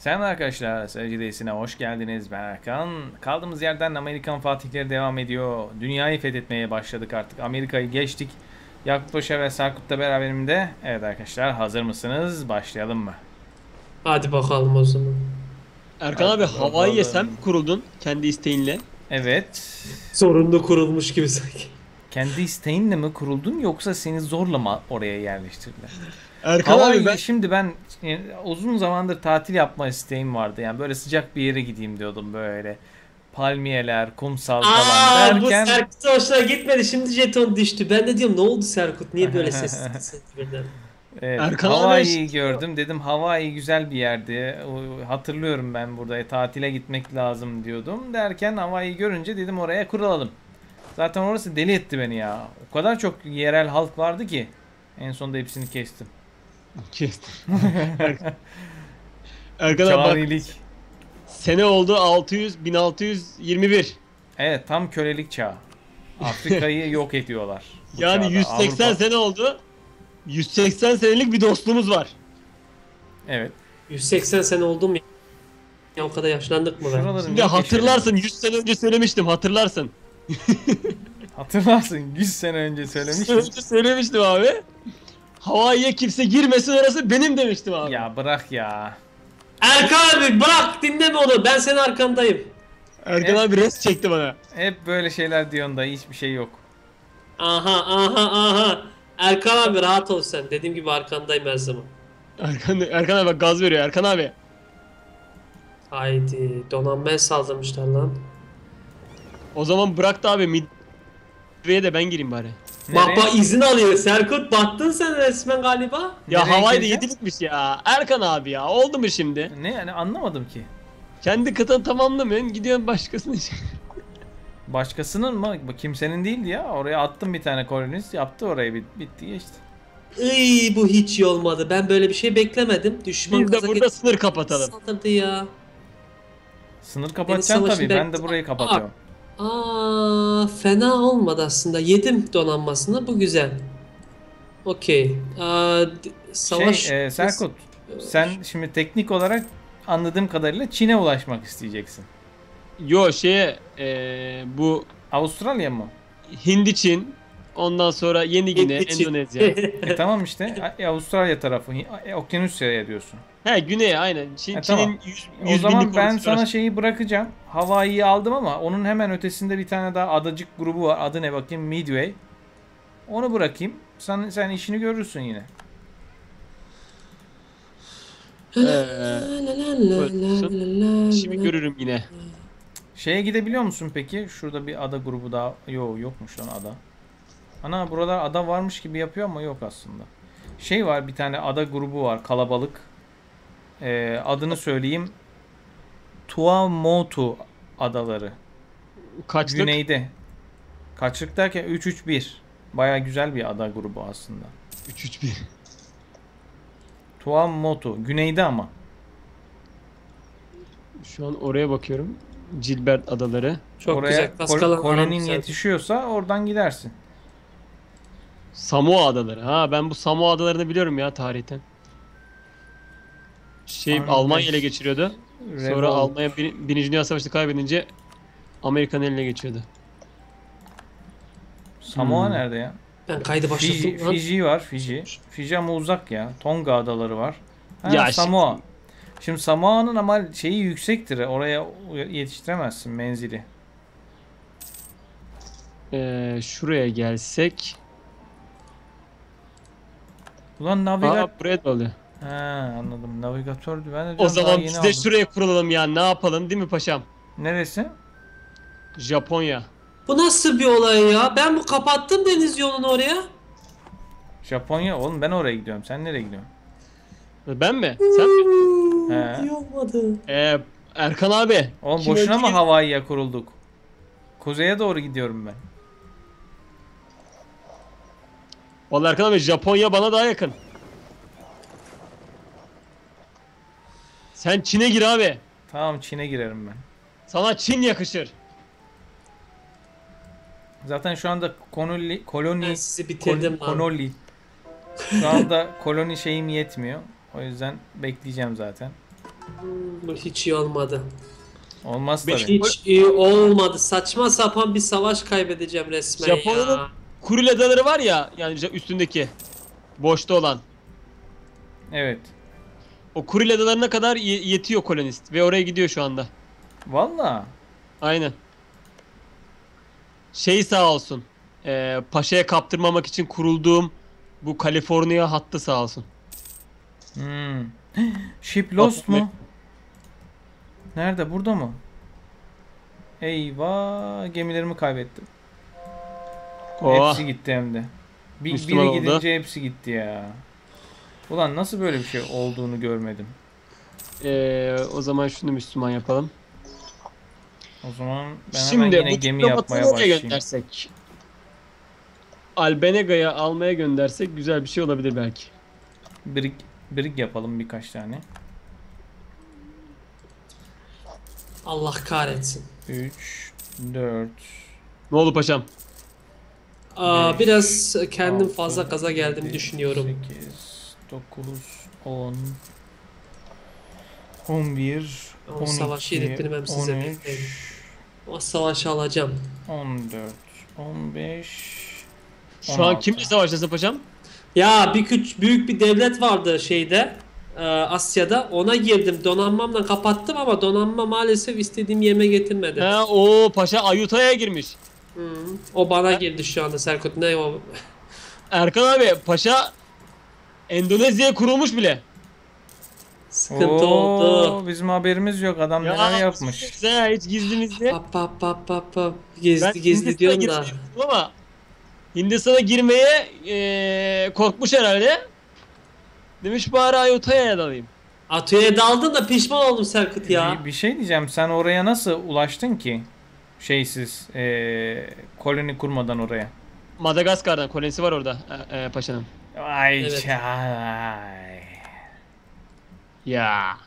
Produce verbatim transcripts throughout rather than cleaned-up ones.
Selam arkadaşlar, Seyirci Değilsin'e hoş geldiniz. Ben Erkan. Kaldığımız yerden Amerikan fatihleri devam ediyor. Dünyayı fethetmeye başladık artık. Amerika'yı geçtik. Yakup Paşa ve Sarkut'la beraberimde. Evet arkadaşlar, hazır mısınız? Başlayalım mı? Hadi bakalım o zaman. Erkan Hadi abi Hawaii'ye sen bakalım. mi kuruldun kendi isteğinle? Evet. Zorunlu kurulmuş gibi sanki. Kendi isteğinle mi kuruldun yoksa seni zorla mı oraya yerleştirdiler? Erkan abi ben Hawaii, şimdi ben e, uzun zamandır tatil yapma isteğim vardı. Yani böyle sıcak bir yere gideyim diyordum böyle. Palmiyeler, kumsal falan Aa, bu derken Serkut hoşuna gitmedi. Şimdi jeton düştü. Ben de diyorum ne oldu Serkut? Niye böyle sessiz birden? evet, Erkan abi Hawaii'yi şey- gördüm. Dedim Hawaii güzel bir yerdi. O- Hatırlıyorum ben burada e, tatile gitmek lazım diyordum. Derken Hawaii'yi görünce dedim oraya kuralım. Zaten orası deli etti beni ya. O kadar çok yerel halk vardı ki. En sonunda hepsini kestim. Kestim. Er- Erkan abi bak Canilik. sene oldu altı yüz bin altı yüz yirmi bir. Evet, tam kölelik çağı. Afrika'yı yok ediyorlar. Bu Yani çağda. yüz seksen Avrupa. sene oldu. yüz seksen senelik bir dostluğumuz var. Evet. yüz seksen sene oldu mu? Ya o kadar yaşlandık mı ben? Şuraları Şimdi niye hatırlarsın keşfedemiyoruz? yüz sene önce söylemiştim hatırlarsın. Hatırlarsın yüz sene önce yüz sene söylemiştim. önce söylemiştim abi. Hawaii'ye kimse girmesin orası benim demiştim abi. Ya bırak ya. Erkan abi bırak dinleme onu. Ben senin arkandayım. Erkan Evet. abi res çekti bana. Hep böyle şeyler diyorsun da hiçbir şey yok. Aha aha aha. Erkan abi rahat ol sen. Dediğim gibi arkandayım her zaman. Erkan, Erkan abi bak gaz veriyor Erkan abi. Haydi donanmaya saldırmışlar lan. O zaman bırak da abi Midway'e de ben gireyim bari. Bak Nereye? bak izin alıyor. Serkut battın sen resmen galiba. Ya Nereye Hawaii'de gireceğim? yedilikmiş ya. Erkan abi ya. Oldu mu şimdi? Ne yani, anlamadım ki. Kendi kıtanı tamamlamıyorsun. Gidiyorsun başkasına. Başkasının mı? Bu kimsenin değildi ya. Oraya attım bir tane kolonist. Yaptı orayı. Bit- Bitti geçti. Iy, bu hiç iyi olmadı. Ben böyle bir şey beklemedim. Düşman Biz de kaza burada sınır kapatalım. saldırdı ya. Sınır kapatacaksın savaşın tabii. Ben de belki- burayı kapatıyorum. Aa, fena olmadı aslında. Yedim donanmasını. Bu güzel. Okey. Aa, d- Savaş... Şey, e, Serkut. Sen şimdi teknik olarak anladığım kadarıyla Çin'e ulaşmak isteyeceksin. Yo şeye eee, bu Avustralya mı? Hindi Çin. Ondan sonra Yeni Gine, Hindi- Endonezya. E tamam işte. E, Avustralya tarafı. E, Okyanusya'ya diyorsun. He güney aynen. Çin, E, tamam. Çin'in yüz, O yüz zaman binlik ben ordusu sana var. şeyi bırakacağım. Hawaii'yi aldım ama onun hemen ötesinde bir tane daha adacık grubu var. Adı ne bakayım? Midway. Onu bırakayım. Sen sen işini görürsün yine. Eee, Şimdi görürüm yine. Şeye gidebiliyor musun peki? Şurada bir ada grubu daha. Yok, yokmuş lan ada. Ana, buralar ada varmış gibi yapıyor ama yok aslında. Şey var, bir tane ada grubu var, kalabalık. Ee, adını söyleyeyim. Tuamotu adaları. Kaçlık? Güneyde. Kaçlık derken üç üç bir. Baya güzel bir ada grubu aslında. üç üç bir. Tuamotu. Güneyde ama. Şu an oraya bakıyorum. Gilbert Adaları. Çok Oraya güzel. kol- Kaskalan kolonin güzel. yetişiyorsa oradan gidersin. Samoa Adaları. Ha ben bu Samoa Adalarını biliyorum ya tarihten. Şey Anladım. Almanya ele geçiriyordu. Sonra Revolt. Almanya bir, Birinci Dünya Savaşı'nı kaybedince Amerika'nın eline geçiyordu. Samoa Hmm. nerede ya? Ben kaydı Fiji, başlattım lan. Fiji var, Fiji. Fiji ama uzak ya. Tonga adaları var. Ha, Ya Samoa. Şimdi Samoa'nın ama şeyi yüksektir. Oraya yetiştiremezsin menzili. Ee, şuraya gelsek. Ulan navigat... Aa buraya da oluyor. Ha, anladım. Navigatördü. Ben de O diyorum, daha zaman yeni biz de aldım. şuraya kurulalım ya. Ne yapalım değil mi paşam? Neresi? Japonya. Bu nasıl bir olay ya? Ben bu kapattım deniz yolunu oraya. Japonya. Oğlum ben oraya gidiyorum. Sen nereye gidiyorsun? Ben mi? Sen mi? Hmm, He. iyi olmadı. Ee, Erkan abi. Oğlum Kim boşuna öldü mı ki? Hawaii'ye kurulduk? Kuzeye doğru gidiyorum ben. Vallahi Erkan abi Japonya bana daha yakın. Sen Çin'e gir abi. Tamam, Çin'e girerim ben. Sana Çin yakışır. Zaten şu anda koloni... koloni Ben sizi bitirdim kol- lan. koloni. Şu anda koloni şeyim yetmiyor. O yüzden bekleyeceğim zaten. Hmm, bu hiç iyi olmadı. Olmaz Beş- tabii. Hiç iyi olmadı. Saçma sapan bir savaş kaybedeceğim resmen Japonya'nın ya. Kuril adaları var ya, yani üstündeki boşta olan. Evet. O Kuril adalarına kadar ye- yetiyor kolonist ve oraya gidiyor şu anda. Valla. Aynen. Şey sağ olsun. E, paşaya kaptırmamak için kurulduğum bu Kaliforniya hattı sağ olsun. Hmm. Ship lost Atma- mu? Nerede? Burada mı? Eyvah, gemilerimi kaybettim. Oh. Hepsi gitti hem de. Bir, Müslüman biri oldu. gidince hepsi gitti ya. Ulan nasıl böyle bir şey olduğunu görmedim. E, o zaman şunu Müslüman yapalım. O zaman ben hemen Şimdi yine bu gemi diplomatı yapmaya nereye başlayayım. göndersek? Albenega'ya almaya göndersek güzel bir şey olabilir belki. Brig, brig yapalım birkaç tane. Allah kahretsin. üç, dört, Ne oldu paşam? Aa, Beş, biraz kendim altı, fazla gaza geldim yedi, düşünüyorum. sekiz, dokuz, on, on bir, O on savaşı iki, yedirtmem size, on bekleyin. üç, O savaşı alacağım. on dört, on beş, Şu on an altı. kimle savaştasın paşam? Ya bir küç büyük bir devlet vardı şeyde, e, Asya'da. Ona girdim. Donanmamla kapattım ama donanma maalesef istediğim yerine getirmedi. He o paşa Ayutthaya'ya girmiş. Hı. O bana girdi şu anda Serkut. Ne o? Erkan abi paşa Endonezya'ya kurulmuş bile. Sıkıntı Oo, oldu. bizim haberimiz yok. Adam neler yapmış. Güzel, hiç gizlimizde. Pap pap pap pap pap. Ben Gizli gizli Hindistan'a diyorum da. girmeyi düşündüm ama Hindistan'a girmeye eee, korkmuş herhalde. Demiş bari Ayutthaya'ya dalayım. Atölyeye daldın da pişman oldum Serkut ya. Bir, bir şey diyeceğim. Sen oraya nasıl ulaştın ki? Şeysiz, eee, koloni kurmadan oraya. Madagaskar'dan kolonisi var orada e, e, paşanın. Ay Evet. çay. Ya.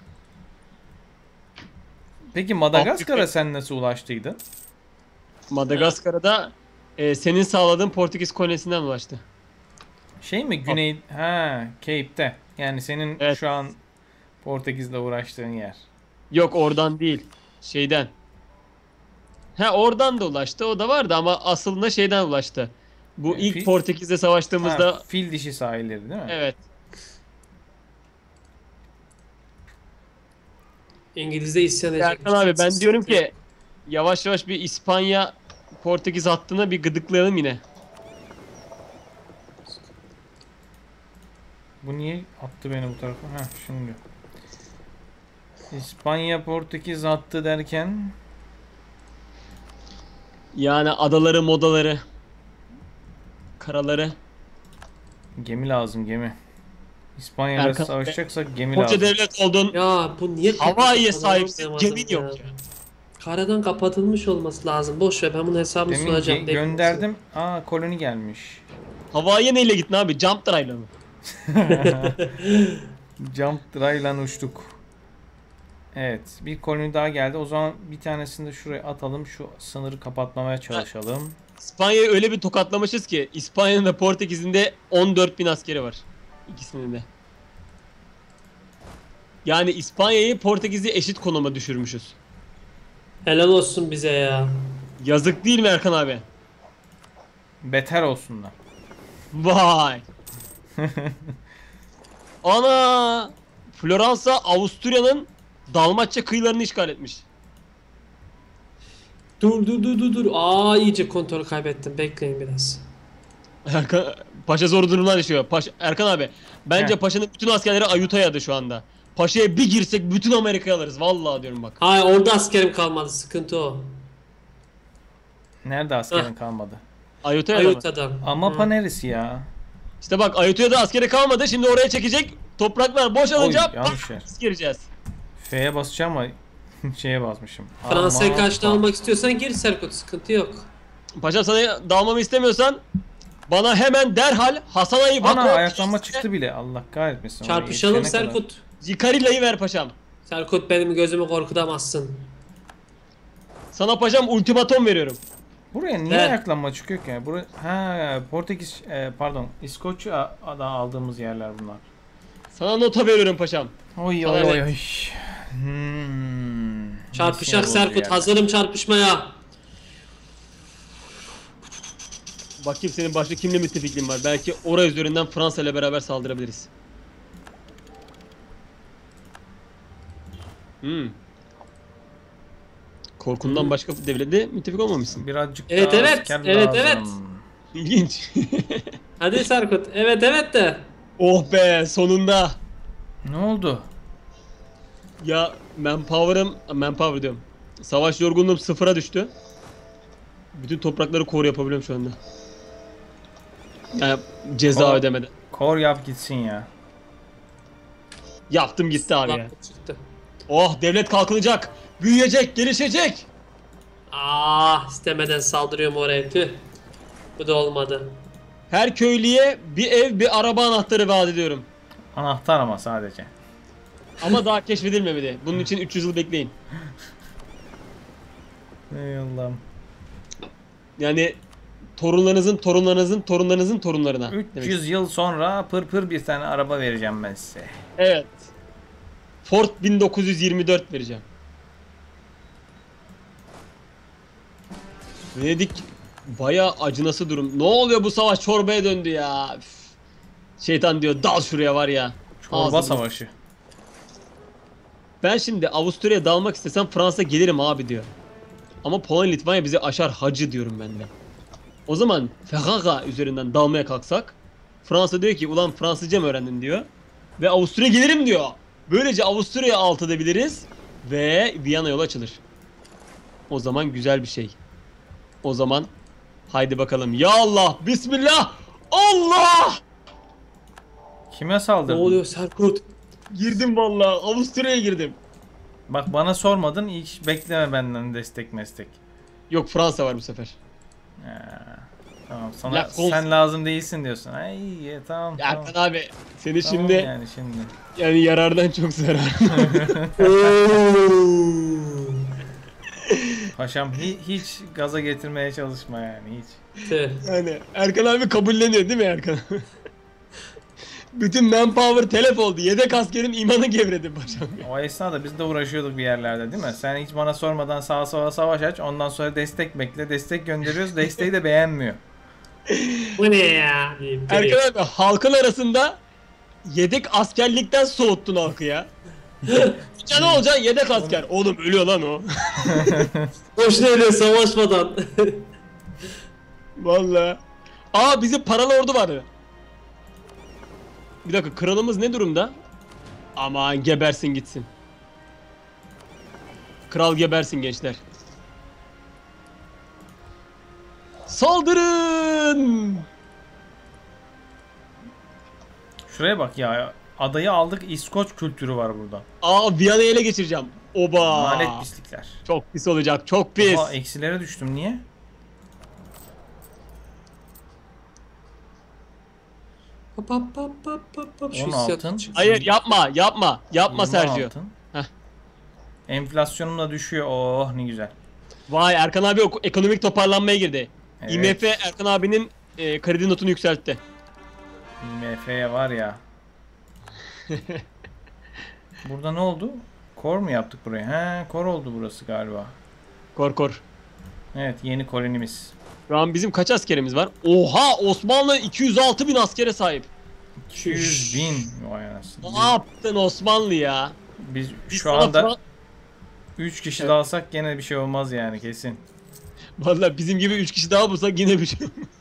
Peki Madagaskar'a Afrika- sen nasıl ulaştıydın? Madagaskar'a da e, senin sağladığın Portekiz kolonisinden ulaştı. Şey mi? Güney... Ha, Cape'te. Yani senin Evet. şu an Portekiz'le uğraştığın yer. Yok oradan değil. Şeyden. Ha oradan da ulaştı. O da vardı ama aslında şeyden ulaştı. Bu E, ilk fi- Portekiz'le savaştığımızda Ha, fil dişi sahilleri değil mi? evet. İngiliz'de isyan edecek. Erkan abi ben diyorum ki yavaş yavaş bir İspanya Portekiz hattına bir gıdıklayalım yine. Bu niye attı beni bu tarafa? Ha, şimdi. İspanya Portekiz attı derken Yani adaları, modaları, karaları. gemi lazım, gemi. İspanya'yla Erkan- savaşacaksak gemi Koca lazım. devlet oldun. Ya bu niye Hawaii'ye kapatıp sahipsin. anlamadım Gemin ya. yok ya. Karadan kapatılmış olması lazım. Boş ver, ben bunun hesabını Demin soracağım. ge- bekleyin. gönderdim. Aa, koloni gelmiş. Hawaii'ye neyle gittin abi? Jump Dry'la mı? Jump dry'la uçtuk. Evet, bir koloni daha geldi. O zaman bir tanesini de şuraya atalım. Şu sınırı kapatmamaya çalışalım. İspanya'yı öyle bir tokatlamışız ki İspanya'nın da Portekiz'in de on dört bin askeri var. İkisinin de. Yani İspanya'yı Portekiz'i eşit konuma düşürmüşüz. Helal olsun bize ya. Yazık değil mi Erkan abi? Beter olsunlar. Vay. Ana! Floransa Avusturya'nın Dalmatça kıyılarını işgal etmiş. Dur dur dur dur dur. Aa, iyice kontrol kaybettim. Bekleyin biraz. Erkan, Paşa zor durumlar yaşıyor. Paşa, Erkan abi bence Heh. Paşa'nın bütün askerleri Ayutthaya'da şu anda. Paşa'ya bir girsek bütün Amerika'yı alırız. Vallahi diyorum bak. Hayır, orada askerim kalmadı. Sıkıntı o. Nerede askerin kalmadı? Ayutthaya'da mı? Ayuttha'dan. Amapa Hı. neresi ya? İşte bak Ayutthaya'da askeri kalmadı. Şimdi oraya çekecek. Topraklar boşalınca Oy, yanlış yer. pat gireceğiz. F'ye basacağım ama şeye basmışım. Fransa'yı Ama- karşına almak istiyorsan gir Serkut. Sıkıntı yok. Paşa sana dalmamı istemiyorsan bana hemen derhal Hasan Ağa'yı Ana bak. ayaklanma çıktı bile. Allah kahretmesin. oraya Çarpışalım yetişene kadar. Serkut. Zikarilla'yı ver paşam. Serkut, benim gözümü korkutamazsın. Sana paşam ultimatom veriyorum. Buraya niye Ver. ayaklanma çıkıyor ki? Buraya, ha, Portekiz, e, pardon, İskoçya'da aldığımız yerler bunlar. Sana nota veriyorum paşam. Oy Sana oy oy evet. oy. Hmm. Çarpışak Nesine buldu Serkut, yani? hazırım çarpışmaya. Bakayım senin başka kimle müttefikliğin var. Belki oraya üzerinden Fransa ile beraber saldırabiliriz. Hmm. Korkundan Hmm. başka devlette müttefik olmamışsın. Birazcık Evet, daha evet, asker evet, lazım. evet. İlginç. Hadi Serkut. Evet evet de. Oh be, sonunda. Ne oldu? Ya manpower'ım, manpower diyorum. Savaş yorgunluğum sıfıra düştü. Bütün toprakları core yapabiliyorum şu anda. Yani ceza Core- ödemeden. Kor yap gitsin ya. Yaptım gitti abi ya. Bak, çıktı. Oh, devlet kalkınacak. Büyüyecek, gelişecek. Ah, istemeden saldırıyorum oraya. Tüh. Bu da olmadı. Her köylüye bir ev, bir araba anahtarı vaat ediyorum. Anahtar ama sadece. Ama daha keşfedilmemeli. Bunun için üç yüz yıl bekleyin. Ey Allah'ım. Yani torunlarınızın torunlarınızın torunlarınızın torunlarına. demek. üç yüz yıl sonra pır pır bir tane araba vereceğim ben size. Evet. Ford bin dokuz yüz yirmi dört vereceğim. Venedik bayağı acınası durum. Ne oluyor, bu savaş çorbaya döndü ya. Üf. Şeytan diyor, dal şuraya var ya. Çorba Ağzını- savaşı. Ben şimdi Avusturya'ya dalmak istesem Fransa gelirim abi diyor. Ama Polonya Litvanya bizi aşar hacı diyorum ben de. O zaman Fehaka üzerinden dalmaya kalksak Fransa diyor ki ulan Fransızca mı öğrendin diyor. Ve Avusturya gelirim diyor. Böylece Avusturya'yı alt edebiliriz ve Viyana yolu açılır. O zaman güzel bir şey. O zaman haydi bakalım. Ya Allah, Bismillah, Allah! Kime Ne saldırdın? oluyor Serkut? Girdim vallahi, Avusturya'ya girdim. Bak bana sormadın, hiç bekleme benden destek meslek. Yok, Fransa var bu sefer. Ha, tamam sana La Kons- sen lazım değilsin diyorsun. Ay iyi, tamam Ya tamam. Erkan abi, seni Tamam şimdi yani şimdi. yani yarardan çok zarar. Paşam hi- hiç gaza getirmeye çalışma yani hiç. Tüh. Yani Erkan abi kabulleniyor değil mi Erkan? Bütün manpower telef oldu. Yedek askerin imanı gevredi paşam. O esnada biz de uğraşıyorduk bir yerlerde değil mi? Sen hiç bana sormadan sağa sola savaş aç, ondan sonra destek bekle, destek gönderiyoruz, desteği de beğenmiyor. Bu ne ya? deyip duruyor. Erkan abi, halkın arasında yedek askerlikten soğuttun halkı ya. Ya ne olacak, yedek asker? Oğlum ölüyor lan o. Boşuna öyle savaşmadan. Vallahi. Aa, bizim paralı ordu vardı. Bir dakika, kralımız ne durumda? Aman gebersin gitsin. Kral gebersin gençler. Saldırın! Şuraya bak ya, adayı aldık, İskoç kültürü var burada. Aa, Viyana'yı ele geçireceğim. Oba! Lanet pislikler. Çok pis olacak, çok pis. Oha, eksilere düştüm, niye? Hop hop hop hop hop hop. Şu on isyan- altın. Hayır, yapma, yapma. Yapma yirmi Sergio. altın. Heh. Enflasyonum da düşüyor. Oh ne güzel. Vay, Erkan abi ok- ekonomik toparlanmaya girdi. Evet. I M F Erkan abinin e, kredi notunu yükseltti. I M F'ye var ya. Burada ne oldu? Kor mu yaptık buraya? He, kor oldu burası galiba. Kor kor. Evet, yeni kolonimiz. Şu an bizim kaç askerimiz var? Oha, Osmanlı iki yüz altı bin askere sahip. iki yüz bin. Vay anasını. Ne yaptın Osmanlı ya? Biz, biz Biz şu sana anda Fra- üç kişi Evet. dalsak gene bir şey olmaz yani kesin. Vallahi bizim gibi üç kişi daha bulsak yine bir şey olmaz.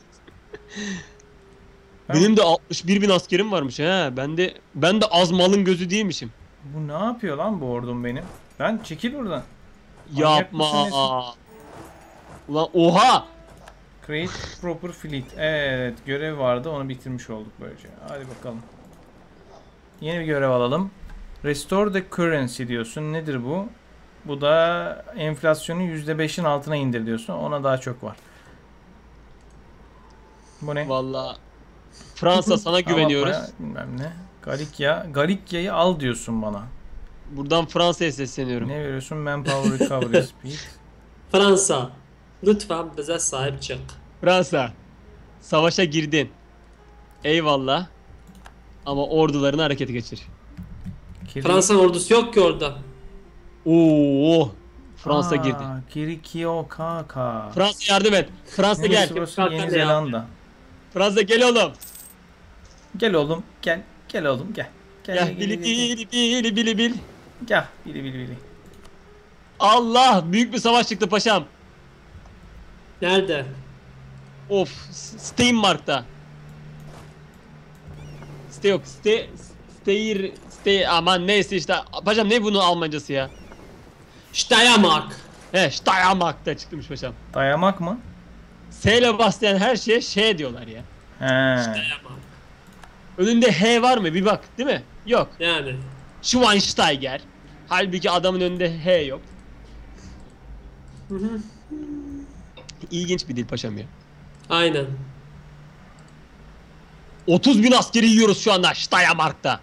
Ben- Benim de altmış bir bin askerim varmış he. Ben de ben de az malın gözü değilmişim. Bu ne yapıyor lan bu ordum benim? Lan çekil buradan. Manyak mısın nesin? Yapma. Ulan oha. Create proper fleet. Evet, görev vardı, onu bitirmiş olduk böylece. Hadi bakalım. Yeni bir görev alalım. Restore the currency diyorsun. Nedir bu? Bu da enflasyonu yüzde beşin altına indir diyorsun. Ona daha çok var. Bu ne? Vallahi Fransa sana güveniyoruz. Alabaya, bilmem ne. Galikya. Galikya'yı al diyorsun bana. Buradan Fransa'ya sesleniyorum. Ne veriyorsun? Manpower recovery speed. Fransa. Lütfen bize sahip çık. Fransa. Savaşa girdin. Eyvallah. Ama ordularını harekete geçir. Kirli- Fransa ordusu yok ki orada. Oo. Fransa girdi. Aa, Kirikio Kaka. Fransa yardım et. Fransa gel. Neresi burası? Kaka Yeni ne Zelanda. Fransa gel oğlum. Gel oğlum gel. Gel oğlum gel. Gel Gel gel bili gel. Gel, bili bili bili bil. gel. Bili bili bili. Allah, büyük bir savaş çıktı paşam. Nerede? Of, Steinmark'ta. Ste yok, ste Steir ste aman neyse işte. Paşam ne bunun Almancası ya? Steiermark. He, Steiermark'ta çıkmış paşam. Dayamak mı? S ile başlayan her şeye şey diyorlar ya. He. Steiermark. Önünde H var mı? Bir bak, değil mi? Yok. Yani. Schweinsteiger. Halbuki adamın önünde H yok. Hı hı. İlginç bir dil paşam ya. Aynen. otuz bin askeri yiyoruz şu anda Steiermark'ta.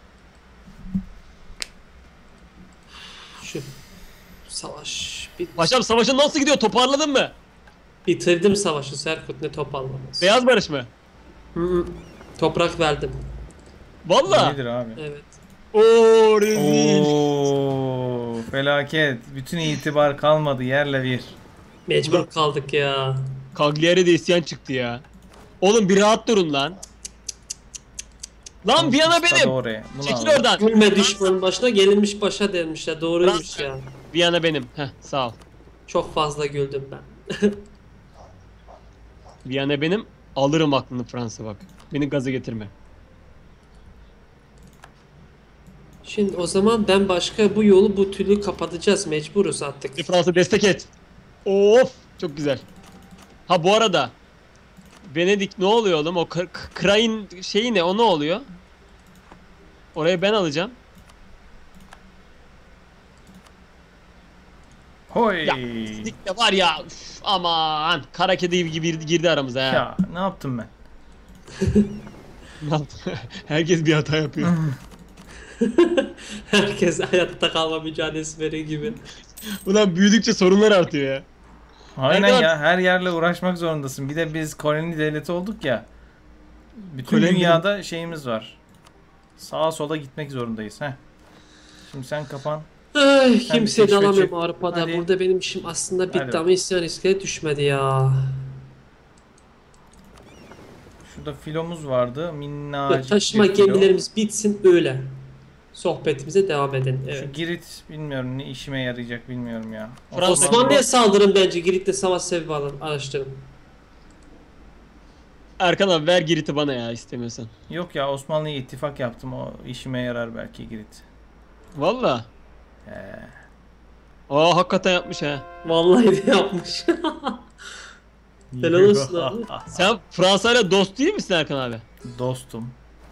Şu savaş. Bit Paşam savaşın nasıl gidiyor? Toparladın mı? Bitirdim savaşı Serkut, ne toparlaması. Beyaz barış mı? Hı hı. Toprak verdim. Valla. Nedir abi? Evet. Ooo rezil. Oo, felaket. Bütün itibar kalmadı yerle bir. Mecbur kaldık ya. Cagliari'de isyan çıktı ya. Oğlum bir rahat durun lan. Lan Viyana Usta da benim. oraya. Bunu Çekil al. oradan. Gülme düşmanın başına, gelinmiş başa denmişler. Doğruymuş Fransa. ya. Viyana benim. Heh, sağ ol. Çok fazla güldüm ben. Viyana benim. Alırım aklını Fransa bak. Beni gaza getirme. Şimdi o zaman ben başka bu yolu bu türlü kapatacağız. Mecburuz artık. Bir Fransa destek et. Of, çok güzel. Ha bu arada Venedik ne oluyor oğlum? O K- K- Krain şeyi ne? O ne oluyor? Orayı ben alacağım. Hoy. Ya pislik de var ya. Üf, aman kara kedi gibi girdi aramıza ha. Ya ne yaptım ben? Ne yaptı? Herkes bir hata yapıyor. Herkes hayatta kalma mücadelesi veriyor gibi. Ulan büyüdükçe sorunlar artıyor ya. Aynen Erdoğan- ya, her yerle uğraşmak zorundasın. Bir de biz koloni devleti olduk ya. Bütün Koloni- dünyada şeyimiz var. Sağa sola gitmek zorundayız. Heh. Şimdi sen kapan. Ay, Sen kimseyi bir de alamıyorum keşfedecek. Avrupa'da. Hadi. Burada benim işim aslında bitti Hadi. ama isyan riskine düşmedi ya. Şurada filomuz vardı. Minnacık Taşıma bir filo. gemilerimiz bitsin öyle. Sohbetimize devam edelim. Şu Evet. Girit bilmiyorum ne işime yarayacak bilmiyorum ya. Fransa- Osmanlı'ya saldırın bence. Girit'te savaş sebebi alın. Araştırın. Erkan abi ver Girit'i bana ya istemiyorsan. Yok ya, Osmanlı'ya ittifak yaptım, o işime yarar belki Girit. Valla. He. Aa hakikaten yapmış ha. Vallahi de yapmış. Helal olsun abi. Sen Fransa ile dost değil misin Erkan abi? Dostum.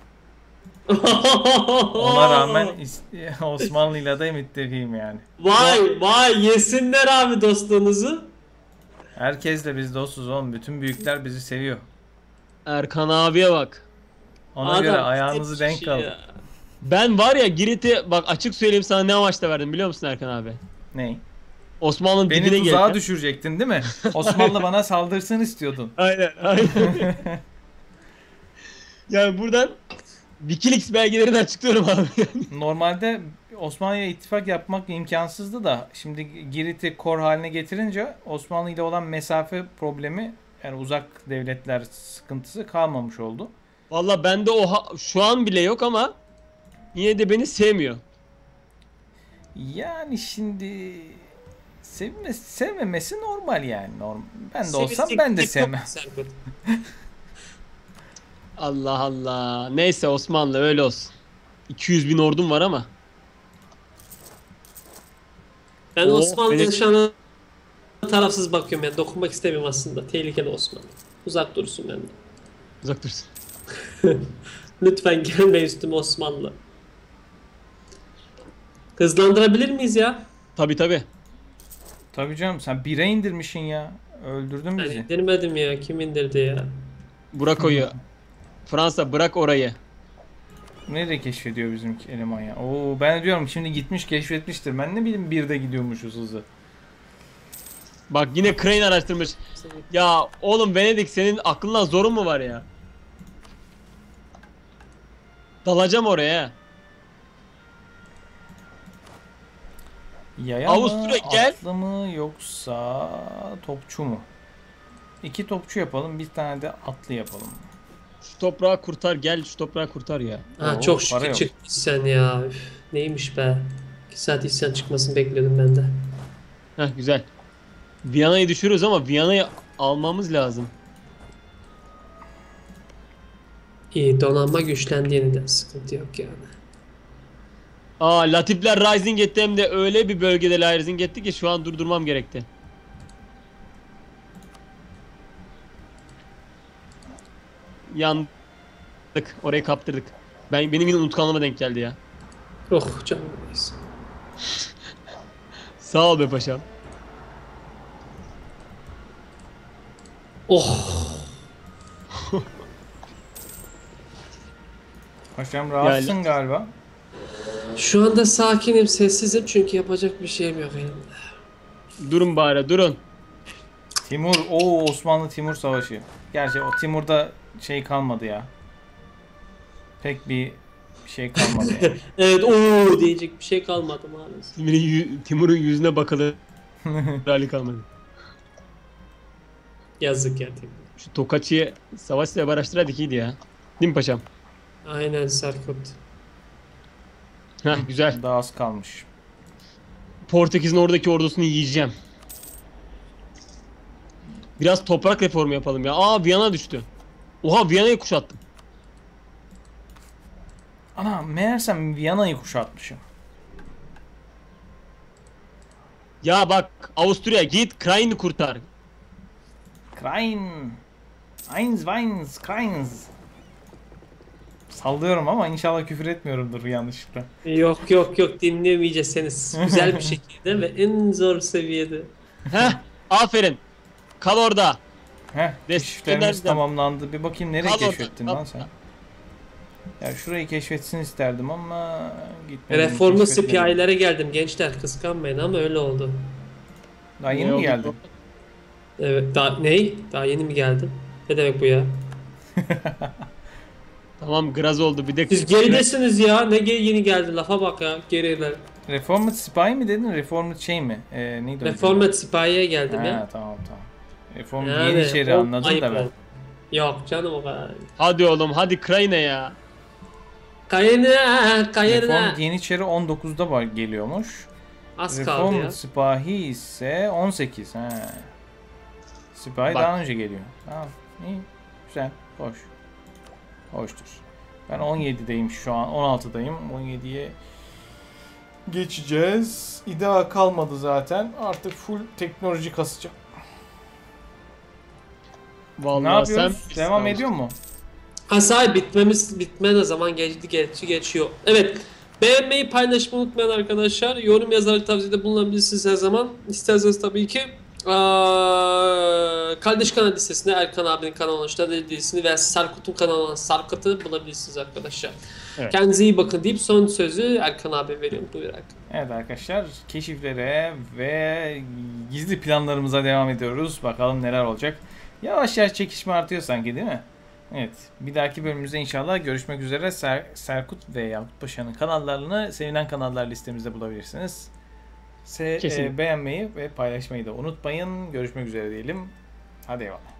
Ona rağmen is- Osmanlı'yla da müttefiğim yani. Vay vay, yesinler abi dostluğunuzu. Herkesle biz dostuz oğlum. Bütün büyükler bizi seviyor. Erkan abiye bak. Ona Adam göre tek ayağınızı denk kişi alın. ya. Ben var ya Girit'i bak açık söyleyeyim sana ne amaçla verdim biliyor musun Erkan abi? Ney? Osmanlı'nın Beni dibine tuzağa gelirken. düşürecektin değil mi? Osmanlı bana saldırsın istiyordun. Aynen aynen. Yani buradan Wikileaks belgelerini açıklıyorum abi. Normalde Osmanlı'ya ittifak yapmak imkansızdı da şimdi Girit'i kor haline getirince Osmanlı ile olan mesafe problemi, yani uzak devletler sıkıntısı kalmamış oldu. Valla bende o ha- şu an bile yok ama yine de beni sevmiyor. Yani şimdi sevme, sevmemesi normal yani. Normal. Ben de olsam Sevecek ben de tek yok sevmem. Serkut. Allah Allah. Neyse Osmanlı öyle olsun. iki yüz bin ordum var ama. Ben Oo, Osmanlı'ya benim- şu an tarafsız bakıyorum yani. Dokunmak istemiyorum aslında. Tehlikeli Osmanlı. Uzak dursun benden. Uzak dursun. Lütfen gelme üstüme Osmanlı. Hızlandırabilir miyiz ya? Tabi tabi. Tabii canım, sen bire indirmişsin ya. Öldürdün Ben bizi. indirmedim ya. Kim indirdi ya? Bırak oyu. Fransa bırak orayı. Nereye keşfediyor bizim eleman ya? Oo, ben diyorum şimdi gitmiş keşfetmiştir. Ben ne bileyim birde gidiyormuşuz hızlı. Bak yine Crane araştırmış. Ya oğlum Venedik senin aklından zorun mu var ya? Dalacağım oraya. Yaya Avusturya mı, gel. atlı mı yoksa topçu mu? İki topçu yapalım, bir tane de atlı yapalım. Şu toprağı kurtar gel şu toprağı kurtar ya. Ha, Oo, çok para şükür yok. çıktı isyan ya. Üf, neymiş be. iki saat isyan çıkmasını bekliyordum ben de. Heh güzel. Viyana'yı düşürüyoruz ama Viyana'yı almamız lazım. İyi, donanma güçlendi yeniden, sıkıntı yok yani. Aa Latifler Rising etti hem de öyle bir bölgede Rising etti ki şu an durdurmam gerekti. Yandık. Orayı kaptırdık. Ben benim yine unutkanlığıma denk geldi ya. Oh canım neyse. Sağ ol be paşam. Oh. Paşam rahatsın Yani- galiba. Şu anda sakinim, sessizim çünkü yapacak bir şeyim yok elimde. Durun bari durun. Timur, o Osmanlı Timur Savaşı. Gerçi o Timur'da şey kalmadı ya. Pek bir şey kalmadı yani. Evet, ooo diyecek bir şey kalmadı maalesef. Timur'un yü- Timur'un yüzüne bakılır hali kalmadı. Yazık ya Timur. Şu Tokaçı'ya savaş sebebi araştıraydık iyiydi ya. Değil mi paşam? Aynen Serkut. Heh güzel. Daha az kalmış. Portekiz'in oradaki ordusunu yiyeceğim. Biraz toprak reformu yapalım ya. Aa Viyana düştü. Oha Viyana'yı kuşattım. Ana meğersem Viyana'yı kuşatmışım. Ya bak Avusturya git Krayn'i kurtar. Krain. Eins, Weins, Krains. Sallıyorum ama inşallah küfür etmiyorumdur yanlışlıkla. Yok yok yok, dinlemeyeceksiniz. Güzel bir şekilde ve en zor seviyede. Heh aferin. Kal orada. Heh, keşiflerimiz nereden? tamamlandı. Bir bakayım nereye Kal orada, keşfettin kal lan sen? Ya şurayı keşfetsin isterdim ama gitmedim. Reformu keşfetmedim. spiyelere geldim gençler, kıskanmayın ama öyle oldu. Daha yeni Ne mi oldu? geldin? Evet, daha ney? Daha yeni mi geldim? Ne demek bu ya? Tamam graz oldu bir de. Siz geridesiniz ya. Ne ge- yeni geldi, lafa bak ya, geriler. Reformed Spy mi dedin? Reformed şey mi? Ee, neydi o? Reformed Spy'ye geldim Ha, ya. tamam tamam. Reformed Yani, Yeniçeri o anladım ayıp da ben. oldu. Yok canım o kadar. Hadi oğlum hadi Krayne ya. Kayına, kayına. Reformed Yeniçeri on dokuzda var geliyormuş. Az kaldı Reformed ya. Sipahi ise on sekiz. He. Sipahi Bak. daha önce geliyor. Tamam. İyi. Güzel. Hoş. Hoştur. Ben on yedideyim şu an. on altıdayım. on yediye geçeceğiz. İdea kalmadı zaten. Artık full teknoloji kasacağım. Vallahi Ne yapıyoruz? sen Devam ediyor mu? Hasar bitmemiz bitmene zaman geçti geçti geçiyor. Evet. Beğenmeyi, paylaşmayı unutmayın arkadaşlar. Yorum yazarak tavsiyede bulunabilirsiniz her zaman. İsterseniz tabii ki aa, kardeş kanal listesinde Erkan abinin kanalına, işte listesini ve Sarkut'un kanalına Sarkut'u bulabilirsiniz arkadaşlar. Evet. Kendinize iyi bakın deyip son sözü Erkan abi veriyorum. Buyur Erkan. Evet arkadaşlar, keşiflere ve gizli planlarımıza devam ediyoruz. Bakalım neler olacak. Yavaş yavaş çekişme artıyor sanki, değil mi? Evet. Bir dahaki bölümümüzde inşallah görüşmek üzere. Ser Serkut ve Yakut Paşa'nın kanallarını sevilen kanallar listemizde bulabilirsiniz. Se Kesinlikle. e, beğenmeyi ve paylaşmayı da unutmayın. Görüşmek üzere diyelim. Hadi eyvallah.